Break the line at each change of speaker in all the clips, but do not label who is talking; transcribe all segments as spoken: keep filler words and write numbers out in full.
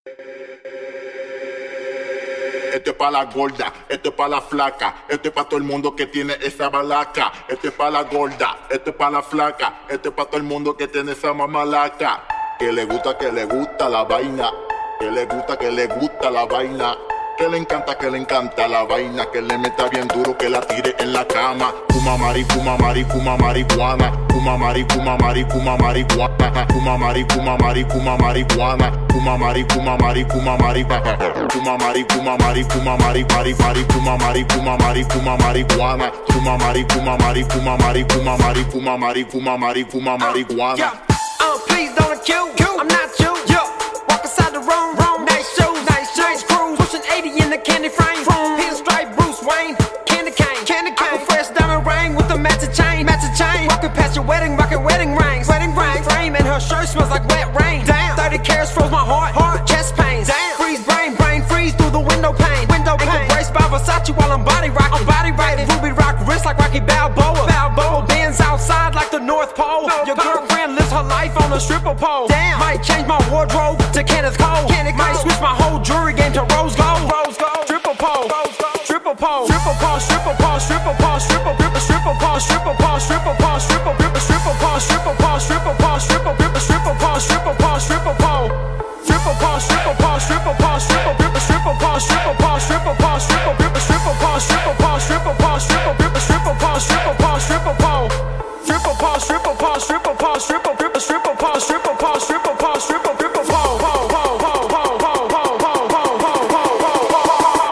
Esto es pa' la gorda, esto es pa' la flaca, esto es pa' todo el mundo que tiene esa balaca. Esto es pa' la gorda, esto es pa' la flaca, esto es pa' todo el mundo que tiene esa mamalaca. Que le gusta, que le gusta la vaina, que le gusta, que le gusta la vaina. Que le encanta, que le encanta la vaina, que le meta bien duro, que la tire en la cama. Fuma mari, fuma mari, fuma marihuana. Fuma mari, fuma mari, fuma marihuana. Fuma mari, fuma mari, fuma marihuana. Fuma mari, fuma mari, fuma marihuana. Fuma mari, fuma mari, fuma mari, mari, mari, fuma mari, fuma mari, fuma marihuana. Fuma mari, fuma mari, fuma mari, fuma mari, fuma mari, fuma mari, fuma marihuana.
Uh, please don't accuse, I'm not you. Walk inside the room, nice shoes, nice shoes, cruise, pushing eighty in the candy frame. Pinstripe Bruce Wayne, candy cane, candy cane. Fresh diamond ring with a matching chain, matching chain. Walking past your wedding, rocking wedding rings, wedding rings. Frame and her shirt smells like wet rain. Damn, thirty carats froze my heart, heart, chest pains. Damn, freeze brain, brain freeze through the window pane, window pane. Ankle brace by Versace while I'm body rocking, I'm body rocking. Ruby rock wrist like Rocky Balboa, Balboa. Bands outside like the North Pole. Your girlfriend lives her life on a stripper pole. Damn, might change my wardrobe to Kenneth Cole. Kenneth might switch my whole jewelry game to rose gold. Rose gold, triple pole, triple pole, triple pole, triple pole, triple pole, triple gripper, triple pole, triple pole, triple pole, triple gripper, triple pole, triple pole, triple pole, triple gripper, triple pole, triple pole, triple pole, triple pole, triple pole, triple pole, triple gripper, triple pole, triple pole, triple pole, triple gripper, triple pole, triple pole, triple pole, triple gripper, triple pole, triple pole, triple pole, triple pole, triple pole, triple pole, triple gripper, triple pole, triple pole, triple pole, triple gripper, pole, pole, pole, pole, pole, pole, pole, pole, pole, pole, pole.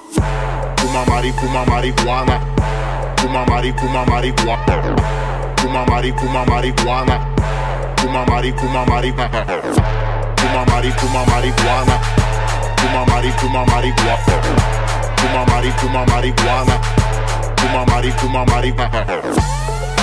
Fuma mari, fuma marihuana. Fuma mari, fuma marihuana. Fuma mari, fuma marihuana. Fuma mari, fuma marihuana. Fuma mari, fuma marihuana. Fuma mari, fuma marihuana. Fuma mari, fuma marihuana. Fuma mari, fuma marihuana.